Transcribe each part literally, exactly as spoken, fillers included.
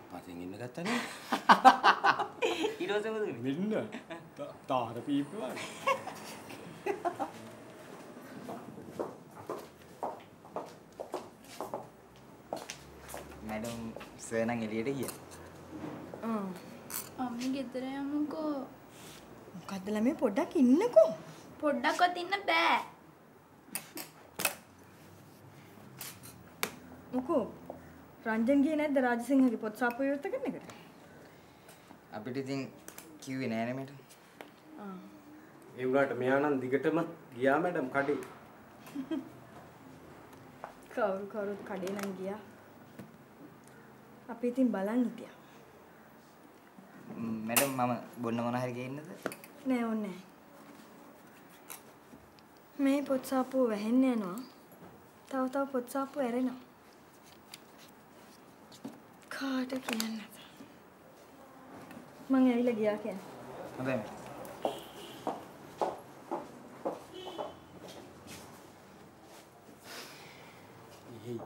පස්සෙන් ඉන්න ගත්තනේ. ඊට පස්සේ මොකද වෙන්නේ? මෙන්න. තාර පීපුවා. මැඩම් සර් නම් එළියට ගියා. ආ. අම්මි ගෙදර යමුකෝ. මොකද්ද ළමයි පොඩ්ඩක් ඉන්නකෝ. පොඩ්ඩක්වත් ඉන්න බෑ. මොකෝ රංජන් ගියේ නැද්ද රාජසිංහගේ පොත් සාප්පුව විවෘත කරන එකට? අපිට ඉතින් කිව්වේ නෑනේ මැඩම්. ආ. ඒ උනාට මෙයා නම් දිගටම ගියා මැඩම් කඩේ. කවුරු කවුරුත් කඩේ නම් ගියා. අපි ඉතින් බලන්න හිටියා. මැඩම් මම බොන්න මොන හරි ගේන්නද? නෑ ඕනේ නෑ. මේ පොත් සාප්පුව වැහෙන්න යනවා. තව තව පොත් සාප්පුව ඇරෙනවා. කාට කියන්නද? මං ඇවිල්ලා ගියා කියන්නේ. හොඳයි. ඉහි.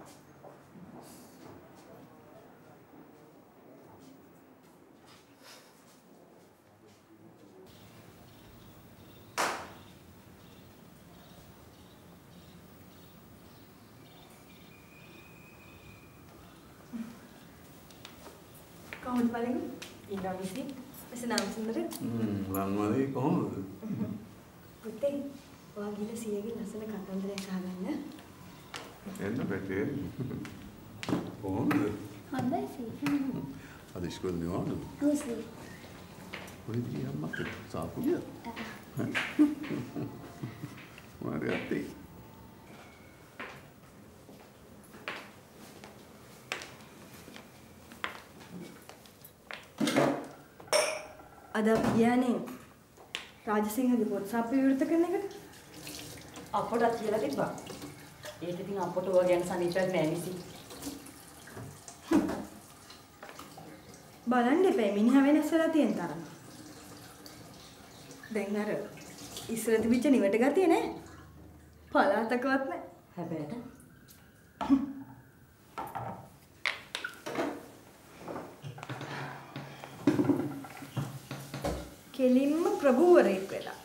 කොහොමද බලන්නේ? ඉන්නවා මිසි. එසේ නම් සුන්දර. හ්ම් ලන්මලේ කොහොමද? පුතේ, ඔයා ගිහලා සීයගේ ලස්සන කතන්දරයක් අහගන්න. එන්න පැටේ. කොහොමද? හොඳයි සී. අද ඉස්කෝලේ නිවාද? ඔව් සී. කොහෙද ගියා අම්මා? සාපුලිය. මාරියත්ටි. අද අපි ගියානේ රාජසිංහගේ පොත් සාප්පුව විවෘත කරන එකට. අපොටත් කියලා තිබ්බා. ඒක ඉතින් අපොට ඔය ගැන සනීපයක් නෑ නිසි. බලන්න එපා මිනිහා වෙනස් වෙලා තියෙන තරම. දැන් අර ඉස්සර තිබිච්ච නිවට ගතිය නෑ. පලාතකවත් නෑ. හැබැයිට කෙලින්ම ප්‍රභූවරයෙක් වෙලා.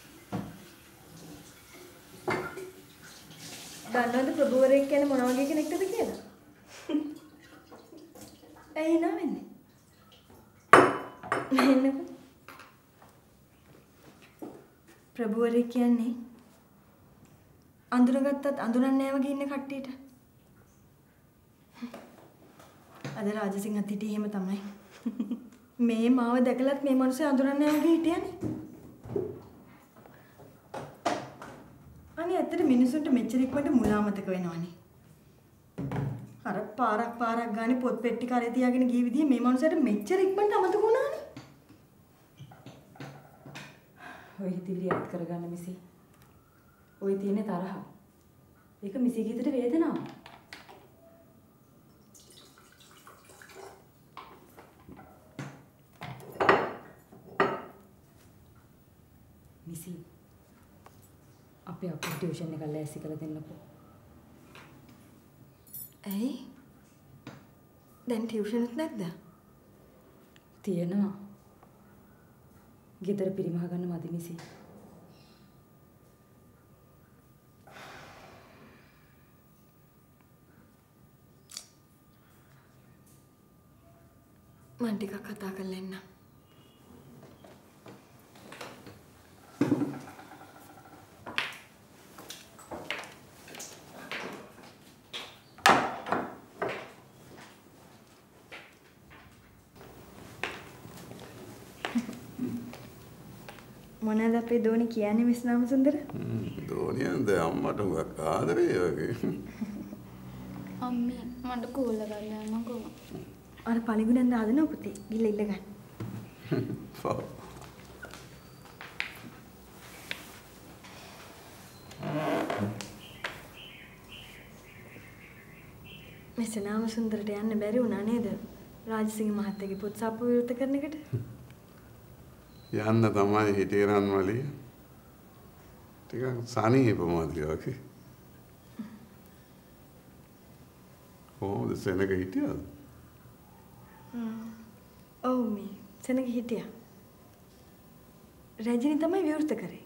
දන්නවද ප්‍රභූවරයෙක් කියන්නේ මොන වගේ කෙනෙක්ද කියලා? ඇයි නවෙන්නේ? මෙන්නකො. ප්‍රභූවරයෙක් කියන්නේ අඳුරගත්තත් අඳුරන්නේ නැහැ වගේ ඉන්න කට්ටියට. අද රාජසිංහත් හිටියේ එහෙම තමයි. මේ මාව දැකලත් මේ මිනිස්සු අඳුරන්නේ නැහැ වගේ හිටියනේ. අනේ ඇත්තට මිනිසුන්ට මෙච්චර ඉක්මනට මුලා මතක වෙනවනේ. අර පාරක් පාරක් ගානේ පොත් පෙට්ටි කරේ තියාගෙන ගිය විදිහ මේ මිනිසාට මෙච්චර ඉක්මනට අමතක වුණානේ. ඔය හිතවිලි යාත් කරගන්න මිසි. ඔය තියෙන තරහ. ඒක මිසිගේ හිතට වේදනාවක්. මිසි අපි අපේ ටියුෂන් එක ලෑස්ති කරලා දෙන්නකෝ. ඇයි? දැන් ටියුෂන්ත් නැද්ද? තියෙනවා. ගෙදර පිරිමහ ගන්න මදි මිසි. මම ටිකක් කතා කරලා එන්නම්. මොනවාද අපේ දෝනි කියන්නේ මිස් නාමසුන්දර? හ්ම් දෝනියන්ද අම්මට හුඟක් ආදරේ වගේ. අම්මි මට කෝල ගන්න යන්නකෝ. අර පලිගුණෙන් දාදන පුතේ ගිහලා ඉල්ල ගන්න. පව්. මිස් නාමසුන්දරට යන්න බැරි වුණා නේද? රාජසිංහ මහත්තයාගේ පොත් සාප්පුව විවෘත කරන එකට. යන්න තමයි හිටියේ රන්මලී. ටිකක් සනීප මාදිරි වගේ. කොහොමද සෙනග හිටියද? ඔව් මේ සෙනග හිටියා. රජිනී තමයි විවෘත කරේ.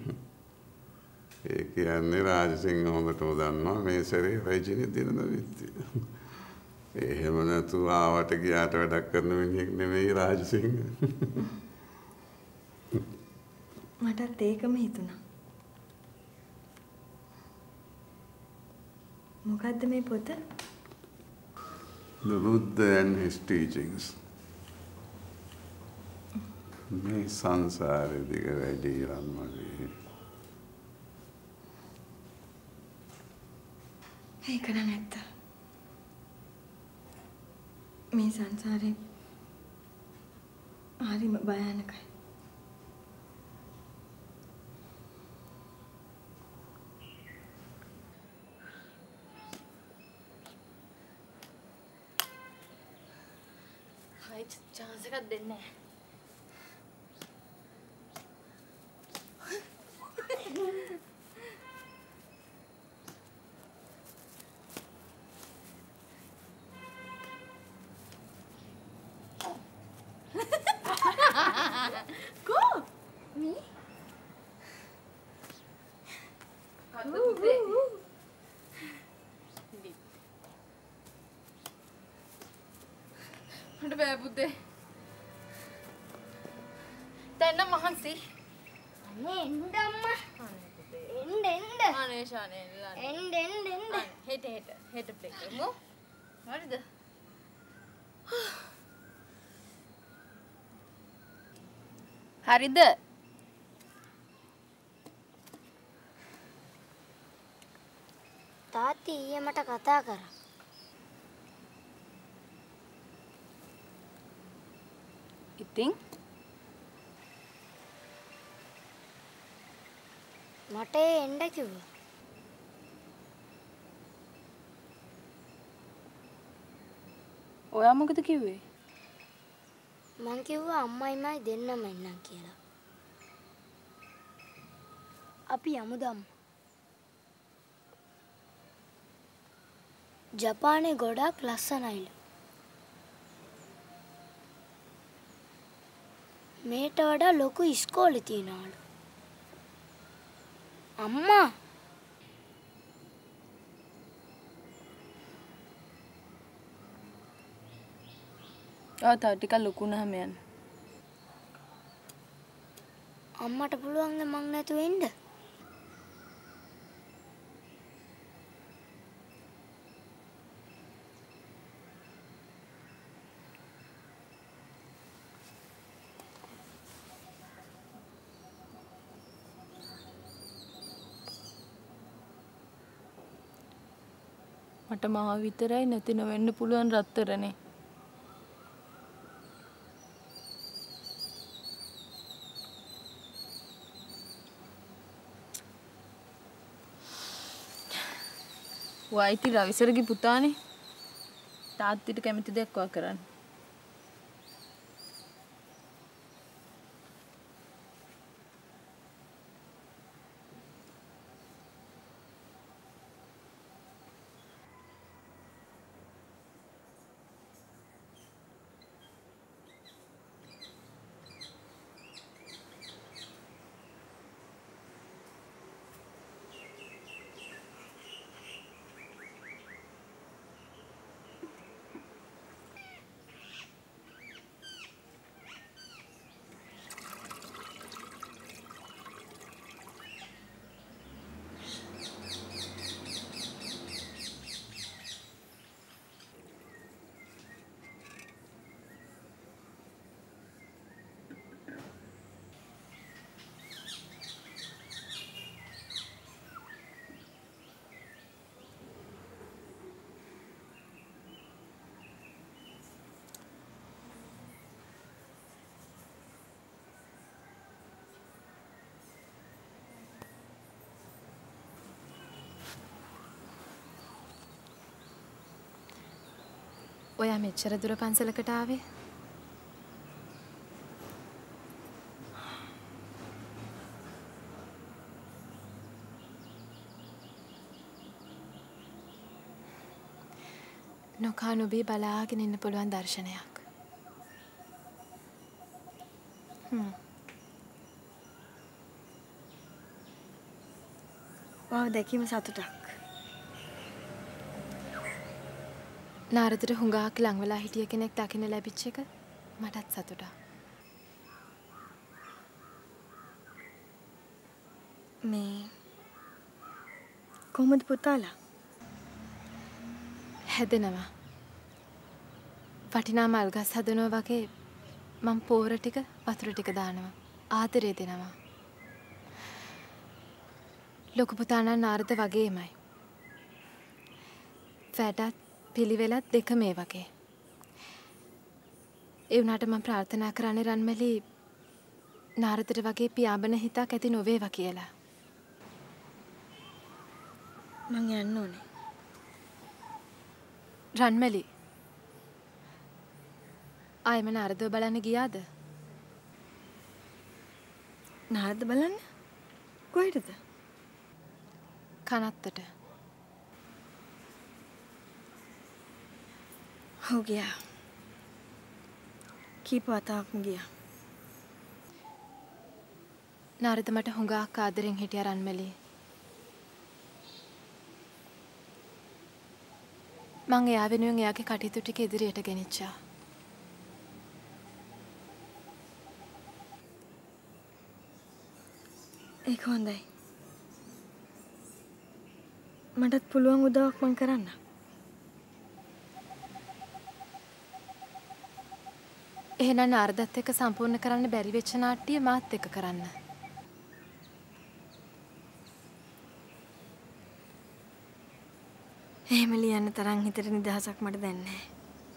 ඒ කියන්නේ රාජසිංහ හොඳටම දන්නවා මේ සැරේ රජිනී දිනන විත්ති. එහෙම නැතු ආවට ගියාට වැඩක් කරන මිනිහෙක් නෙමෙයි රාජසිංහ. මටත් ඒකම හිතුණා. මොකද්ද මේ පොත? The Buddha and his teachings. මේ සංසාරේ දිග වැඩි රන්මලේ. ඒක නම් ඇත්ත. මේ සංසාරේ හරිම භයානකයි. හයි chance එකක් දෙන්නේ නැහැ. Go! Me? මට බෑ පුතේ. දැන් නම් මහන්සි. අනේ එන්න අම්මා. එන්න එන්න. අනේ ෂානේ එන්න. එන්න එන්න එන්න. හෙට හෙට හෙට ප්ලේ කරමු. හරිද? හරිද? තාත්ති ඊයේ මට කතා කරා. ඉතින් මට එන්න කිව්වා. ඔයා මොකද කිව්වේ? මං කිව්වා අම්මයි මයි දෙන්නම එන්නම් කියලා. අපි යමුද අම්මා? ජපානේ ගොඩක් ලස්සනයිලු. මේට වඩා ලොකු ඉස්කෝලේ තියනවලු. අම්මා ආ තා ටිකක් ලොකු වුණාම යන්න. අම්මට පුළුවන් ද මං නැතුව ඉන්න? මට මාව විතරයි නැති නොවෙන්න පුළුවන් රත්තරනේ. වයිති රවිසරගේ පුතානේ. තාත්තිට කැමති දෙයක් වා කරන්න. ඔයා මෙච්චර දුර පන්සලකට ආවේ? නොකා නොබී බලාගෙන ඉන්න පුළුවන් දර්ශනයක්. හ්ම්. ඔව් දැකීම සතුටක්. නාරදට හුඟක් ලං වෙලා හිටිය කෙනෙක් දකින්න ලැබිච්ච එක මටත් සතුටක්. මේ කොහොමද පුතාලා? හැදෙනවා. වටිනා මල් ගස් හදනවා වගේ මම පෝර ටික වතුර ටික දානවා. ආදරේ දෙනවා. ලොකු පුතා නම් නාරද වගේමයි. වැඩත් පිළිවෙලත් දෙක මේ වගේ. ඒ වුණාට මම ප්‍රාර්ථනා කරන්නේ රන්මැලි නාරදට වගේ පියාඹන හිතක් ඇති නොවේවා කියලා. මං යන්න ඕනේ. රන්මැලි ආයෙම නාරදව බලන්න ගියාද? නාරද බලන්න? කොහෙටද? කනත්තට. ඔව් ගියා. කීප වතාවක්ම ගියා. නාරද මට හුඟක් ආදරෙන් හිටියා රන්මැලි. මං එයා වෙනුවෙන් එයාගේ කටයුතු ටික ඉදිරියට ගෙනිච්චා. ඒක හොඳයි. මටත් පුළුවන් උදව්වක් මං කරන්න. එහෙනම් නාරදත් එක්ක සම්පූර්ණ කරන්න බැරි වෙච්ච නාට්‍ය මාත් එක්ක කරන්න. එහෙම ලියන්න තරම් හිතට නිදහසක් මට දැන් නැහැ.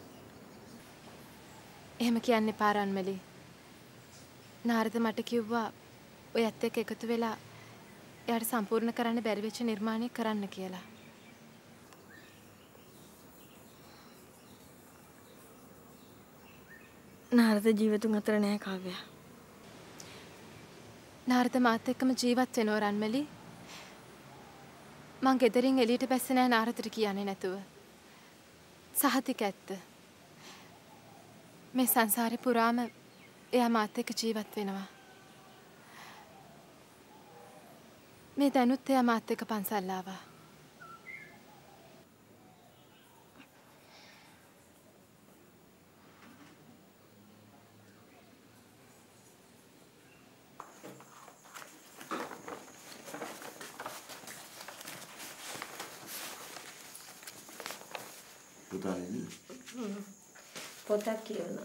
එහෙම කියන්න එපා රන්මැලි. නාරද මට කිව්වා ඔයත් එක්ක එකතු වෙලා එයාට සම්පූර්ණ කරන්න බැරි වෙච්ච නිර්මාණය කරන්න කියලා. නාරද ජීවතුන් අතර නැහැ කාව්‍ය. නාරද මාත් එක්කම ජීවත් වෙනවා රන්මැලි. මං ගෙදරින් එළියට බැස්සේ නැහැ නාරදට කියන්නේ නැතුව. සහතික ඇත්ත. මේ සංසාරේ පුරාම එයා මාත් එක්ක ජීවත් වෙනවා. මේ දැනුත් එයා මාත් එක්ක පන්සල් ආවා. පොතක් කියවන.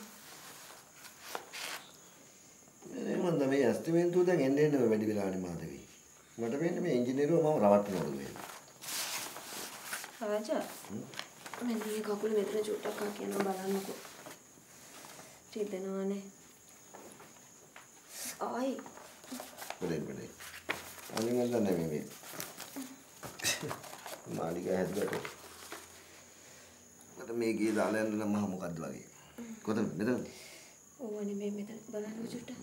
මම මේ ඇස්ටිමේන්තුව දැන් එන්න එන්න වැඩි වෙලානේ මාදවි. මට වෙන්නේ මේ ඉංජිනේරුව මම රවට්ටනවලු මේ. රාජා. මෙන්න මේ කකුල මෙතන චුට්ටක් ආ කියන බලන්නකෝ. රිදෙනවනේ. ආයි. බඩේ බඩේ. අනිත් මන් දන්නේ මේ මේ. මාලිගා හැදුවට. මට මේ ගියේ දාලා යන්න නම් මම මොකද්ද වගේ. කොතනද මෙතනද? ඕවනේ මේ මෙතන බලන්න චුට්ටක්.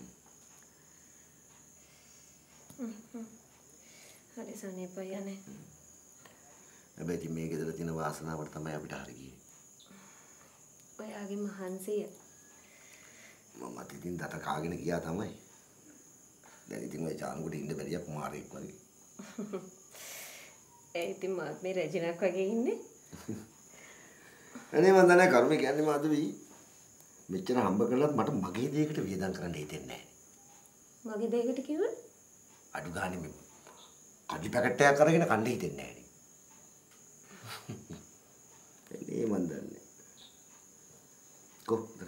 හ්ම් හ්ම්. හරි සනීපයි යන්නේ. හැබැයි ඉතින් මේ ගෙදර තියෙන වාසනාවට තමයි අපිට හරි ගියේ. ඔයාගේ මහන්සිය. මම ඉතින් දත කාගෙන ගියා තමයි. දැන් ඉතින් ඔය චාන්කුට ඉන්න බැරියක් මාරෙක් වගේ. ඒ ඉතින් මාත් මේ රජිනක් වගේ ඉන්නේ. අනේ මන් දන්නේ කර්ම කියන්නේ මාදවි. මෙච්චර හම්බ කරලත් මට මගේ දෙයකට වියදම් කරන්න හිතෙන්නේ නැහැ. මගේ දෙයකට කිව්වොත් අඩු ගානේ මේ කඩි පැකට් එකක් අරගෙන කන්න හිතෙන්නේ නැහැ නේ. එනේ මන් දන්නේ. කොහොමද?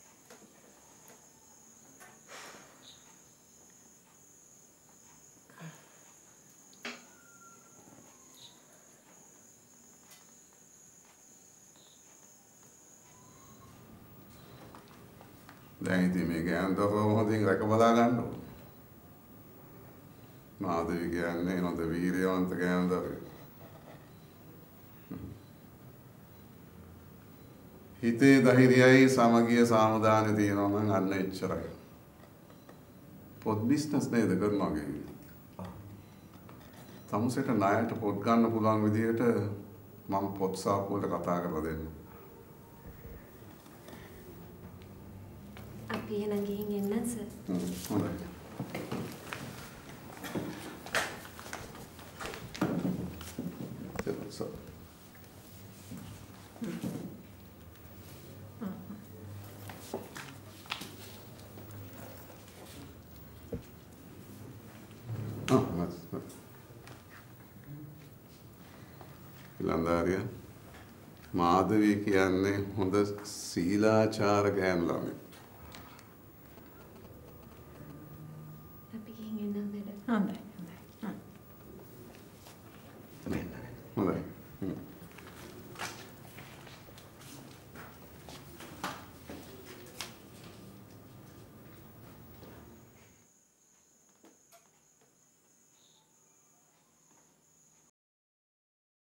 දැන් ඉතින් මේ ගෑන් දරුවව හොඳින් රැක බලා ගන්න ඕන. මාදවි කියන්නේ හොඳ වීරියවන්ත ගෑන් දරුවෙක්. හිතේ ධෛර්යයයි සමගිය සාමදානෙ තියෙනවා නම් අන්න එච්චරයි. පොත් බිස්නස් නේද කරනවා කියන්නේ. තමුසෙට ණයට පොත් ගන්න පුළුවන් විදිහට මම පොත් සාප්පුවලට කතා කරලා දෙන්න. අපි අපි එහෙනම් ගිහින් එන්නම් සර්. හ්ම් හොඳයි. So. Oh, that's that. ඉලන්දාරිය Madhavi කියන්නේ හොඳ සීලාචාර ගෑනු ළමයි. අපි ගිහින් එන්නම් මැඩම්. හොඳයි හොඳයි. හොඳයි. හොඳයි.